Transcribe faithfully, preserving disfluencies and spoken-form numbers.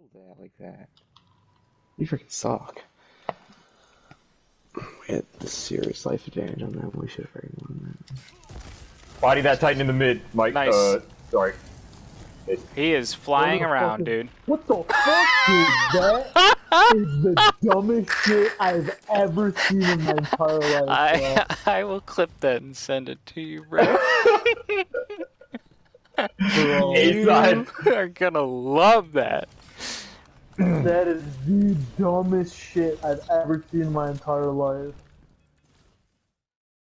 that like that. You freaking suck. We had the serious life advantage on that one. We should have freaking won that. Body that Titan in the mid, Mike. Nice. Uh, sorry. He is flying around, dude. What the fuck, dude? That is the dumbest shit I've ever seen in my entire life. I I will clip that and send it to you, bro. Bro. You are gonna love that. That is the dumbest shit I've ever seen in my entire life.